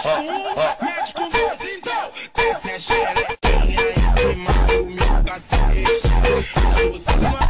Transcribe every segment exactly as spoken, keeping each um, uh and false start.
Mexe com Deus então, desce a xerequinha em cima do meu cacete. Eu sou uma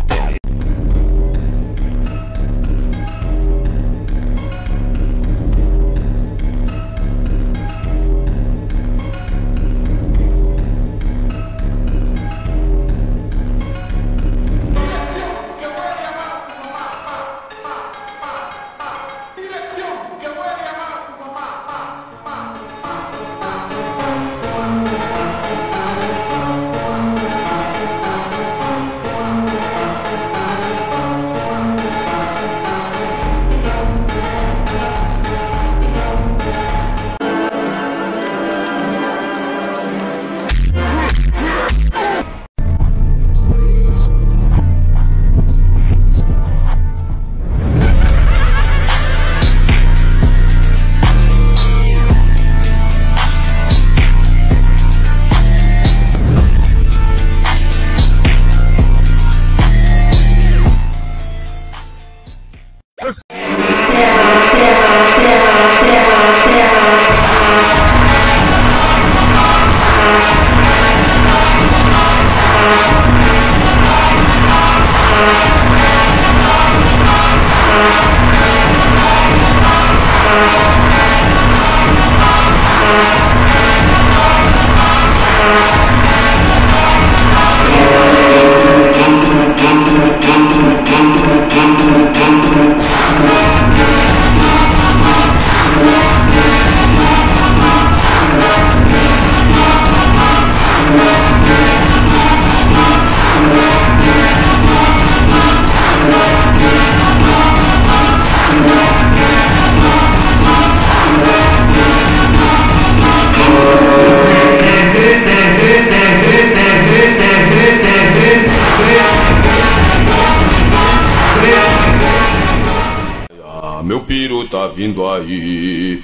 meu piro tá vindo aí.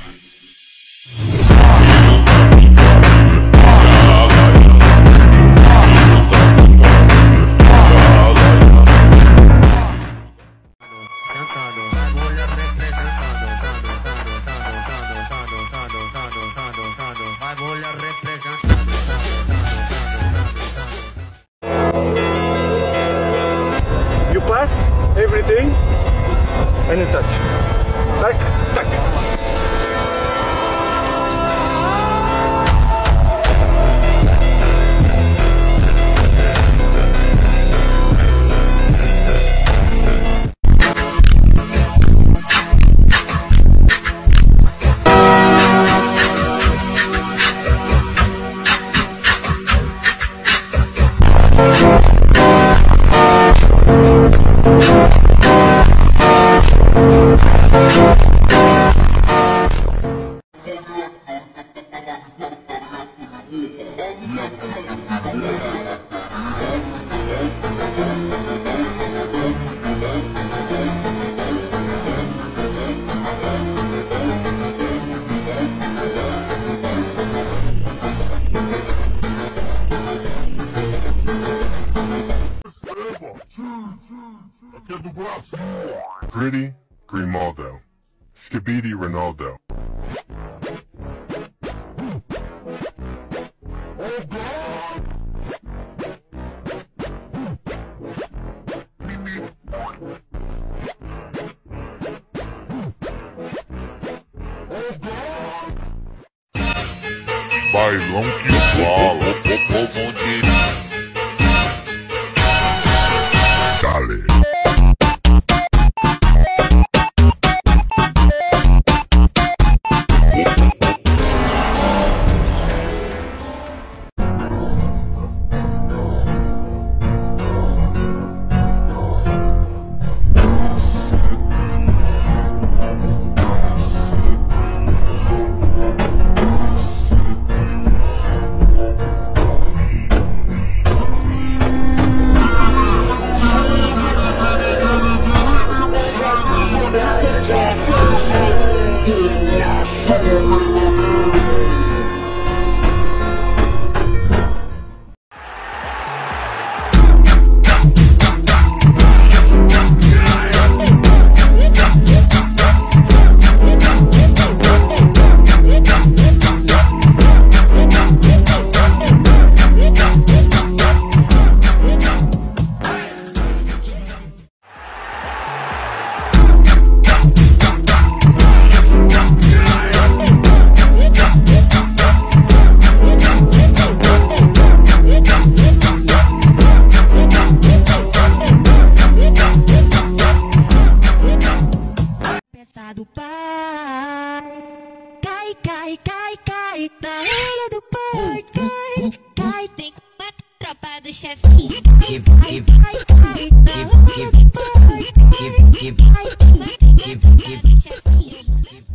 You pass everything and you touch. Tac, tac. Gritty Grimaldo, Skibidi Ronaldo. Bailão que fala, o povo de Dale. cai, cai, cai, na hora do pai, cai, cai, tem uma tropa do chefinho. Cai, cai, cai, na hora do pai, cai, cai, tem uma tropa do chefinho.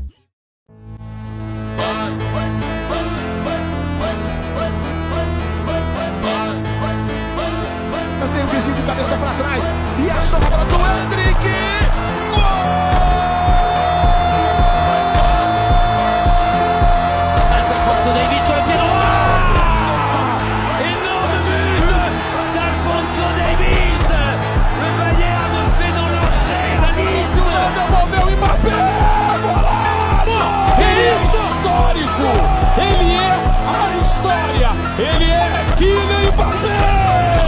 Tem o vizinho de cabeça pra trás e a sobra do Hendrick. Alfonso Davies sur le pied droit. Énorme but d'Alfonso Davies. Le Bayern fait dans l'entrée à Nice. Devolveu o Mbappé. Golaço! Histórico! Ele é a história! Ele é Kylian Mbappé!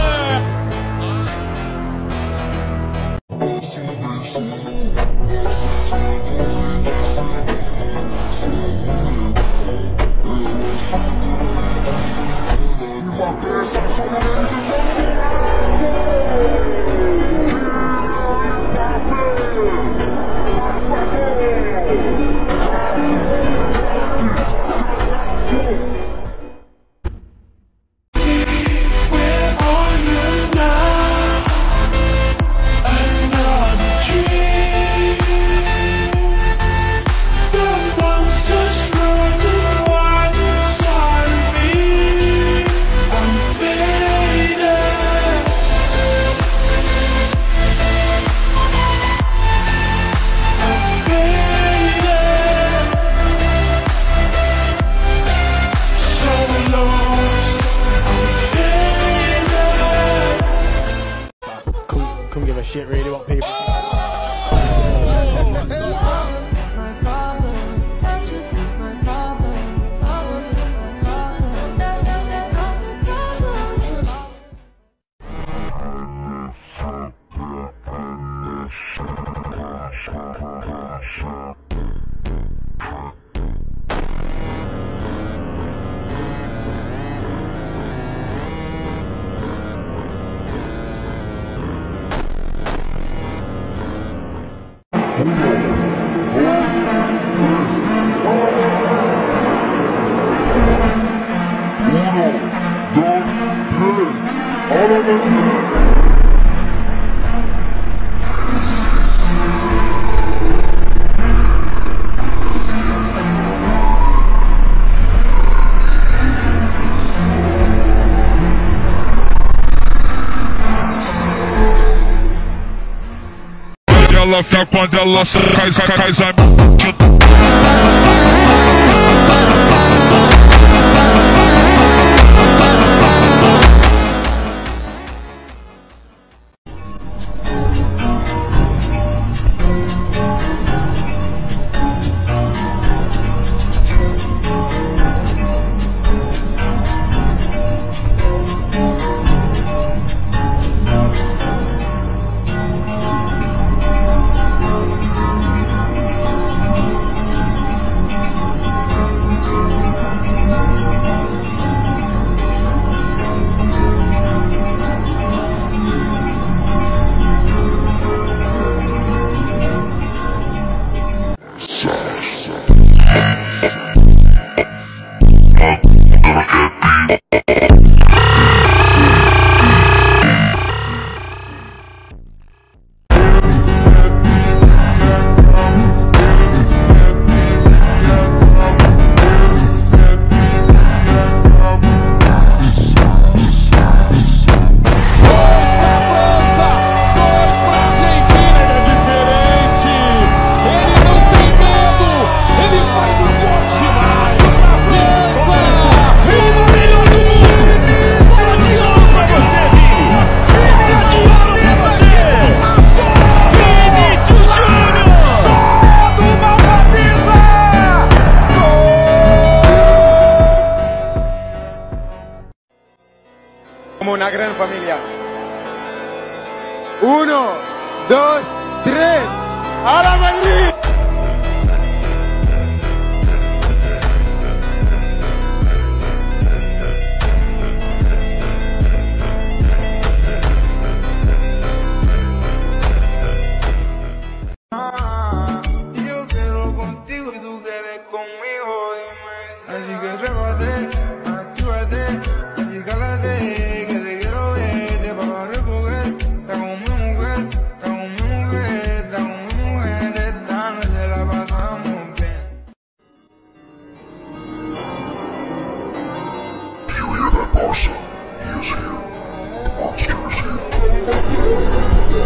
Couldn't give a shit really what people Ela fica quando ela sai, cai, cai, cai, como una gran familia. Uno, dos, tres. ¡A la Madrid! Yo quiero contigo y tú quieres conmigo. Así que trépate, actívate, así cálate, que te quiero ver, te pago a recoger. Está con mi mujer, está con mi mujer, está con mi mujer, esta noche la pasamos bien. You hear that, Barca? He is here. The monster is here.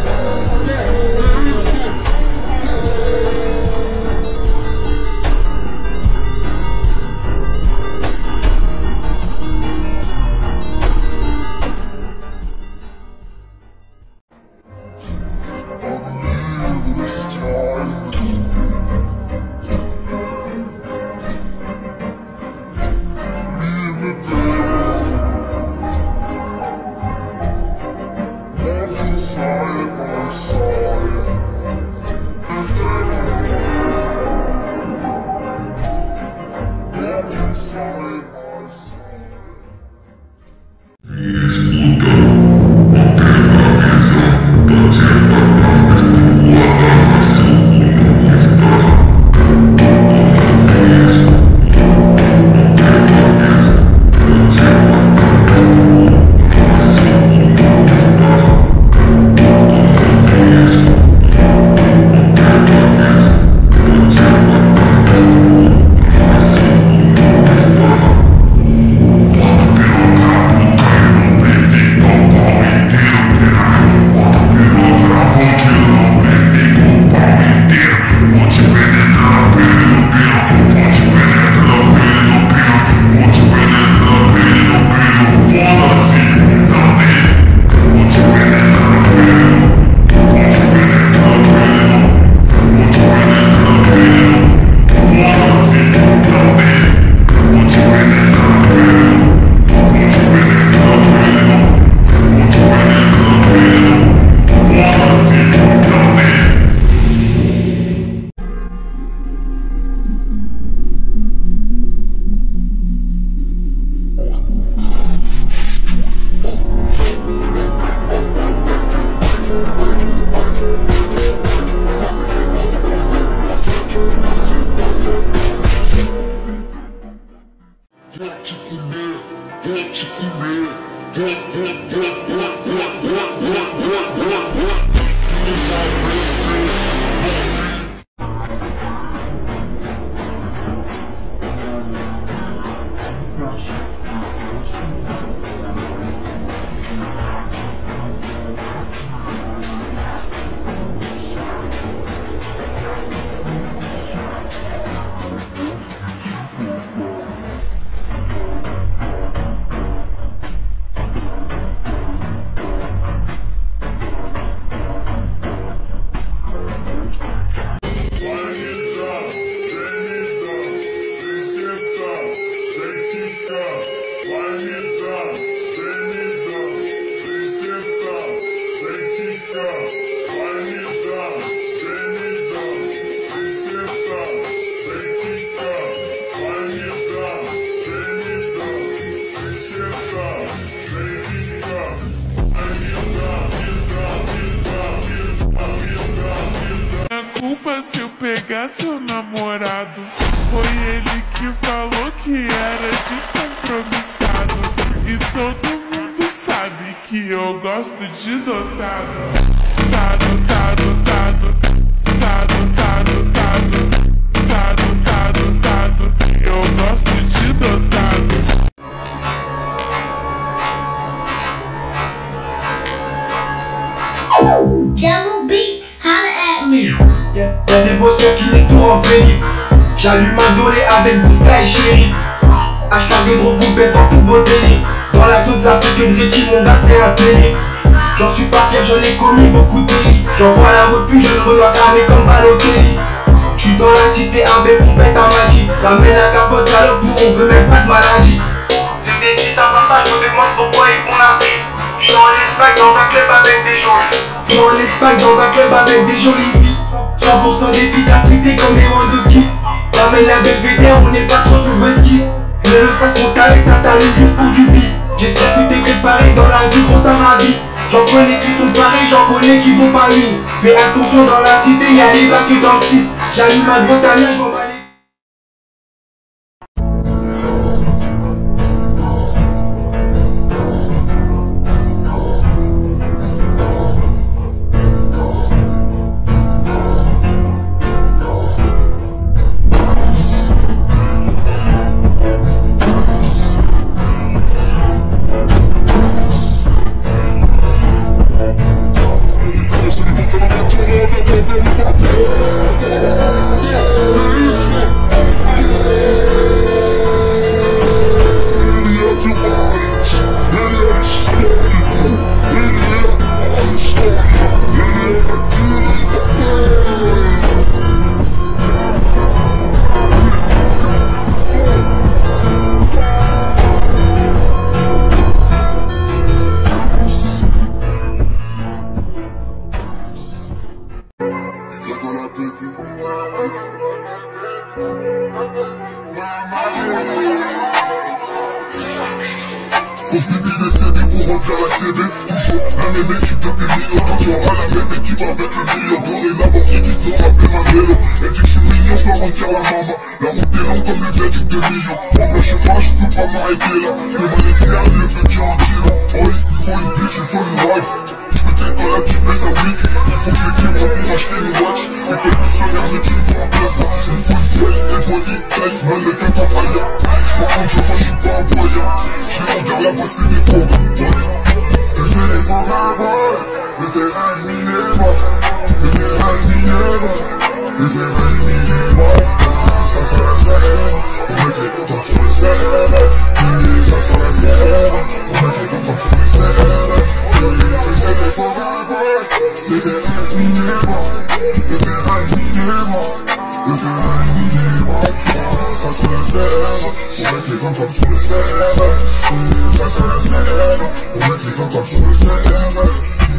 Se eu pegar seu namorado, foi ele que falou que era descompromissado. E todo mundo sabe que eu gosto de dotado. Tado, tado, tado, tado, tado, tado, tado, tado, tado. Eu gosto de dotado. Jungle Beats, holla at me. Y'a des bosseurs qui l'électro-enveniment. J'allume ma dorée avec Bouska et Chéri. Hashtag de gros vous baisse dans tous vos délires. Dans la zone ça fait que de rétine, mon gars c'est un télé. J'en suis pas fier, j'en ai commis beaucoup de délits. J'envoie la repu, je ne redois cramer comme Balotelli. J'suis dans la cité, un bec, on pète un magie. Ramène la capote, salope, où on veut même pas de maladie. J'ai des petits ça va ça, je me demande pourquoi ils font la vie. J'suis en Espagne dans un club avec des jolies. J'suis en Espagne dans un club avec des jolies filles. cent pour cent d'efficacité comme les Wandowski. Ramène la Belvédère, on n'est pas trop sous le ski. Les le ça sont tarés, ça t'allume juste pour du bif. J'espère que t'es préparé dans la vie, gros ça m'a dit. J'en connais qui sont pareils, j'en connais qui sont pas mis. Fais attention dans la cité, y'a des bacs dans le six. J'allume ma droite à main, j'en bats les... Faut se décider pour remplir la C B. Toujours la même équipe depuis mille ans. Tu auras la même équipe avec le million. Dorénavant qui disent non rapper Mandela. Elle dit que je suis mignon, je dois remplir la maman. La route est longue comme le viaduc de Lyon. En vrai je sais pas, je peux pas m'arrêter là. Demain les cernes, le feu qui en dit là. Oh il me faut une biche, il faut une wax. Je peux dans la type mais ça week. Il faut que j'équilibre pour acheter une watch. Mais quel missionnaire mais tu me fais en place. Il me faut une belle et bonnie taille. Mannequin t'en paille. J'vois un jour, moi j'suis pas un voyant. J'ai l'envers là-bas c'est des faux. Tu fais des faux boy. Le terrain est miné moi. Le terrain est miné moi. Le terrain est miné moi. Ça sent la serre. On met les contents sur le serre. Ça sent la serre. On met les contents sur le serre. Tu fais des faux boy. Le terrain est miné moi. Le terrain est miné moi. Le terrain est miné moi. Ça sent la serre. On met les contents sur le serre. Ça sent la serre. On met les contents sur le serre.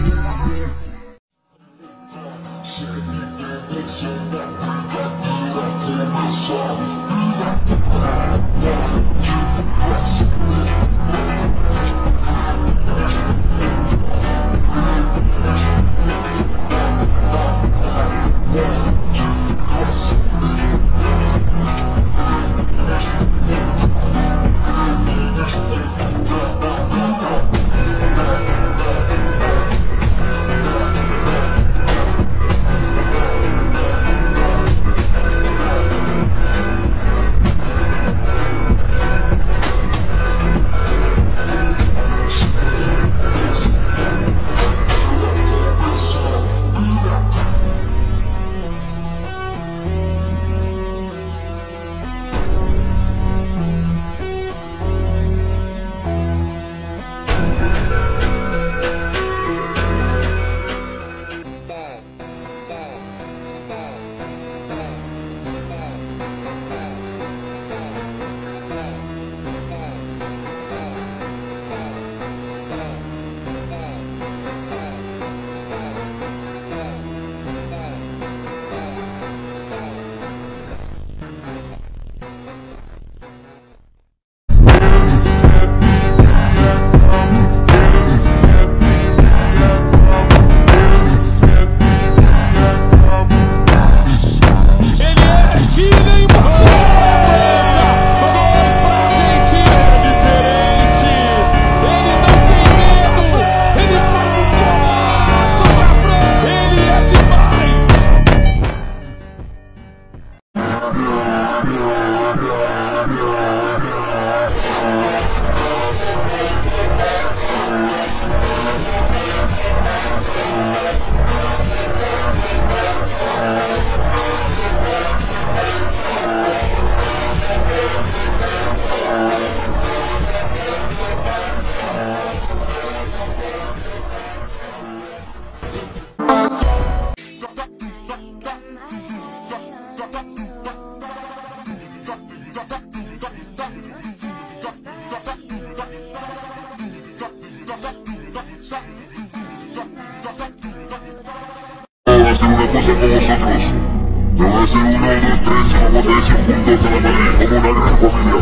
Hacer una cosa con vosotros. Te voy a hacer uno, dos, tres y vamos a decir juntos a la Madrid como una gran familia.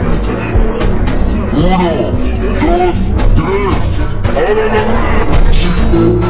Uno, dos, tres, a la Madrid.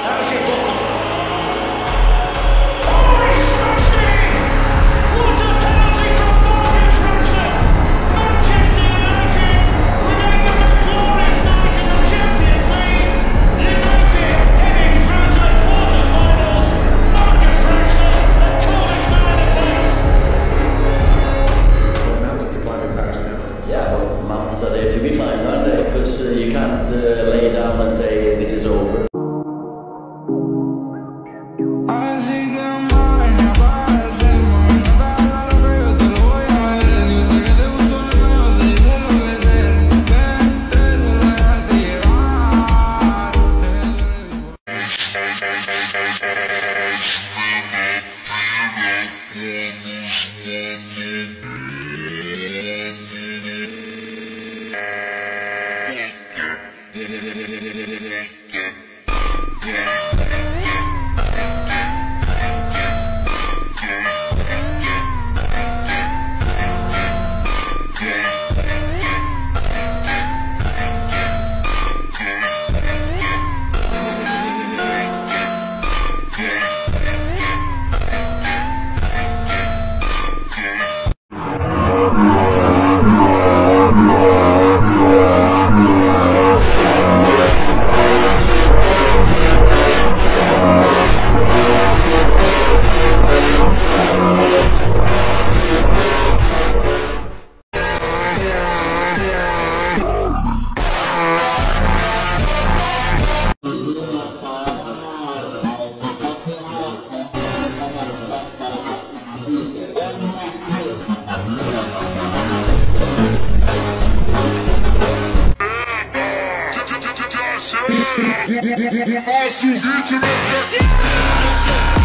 O nosso ritmo é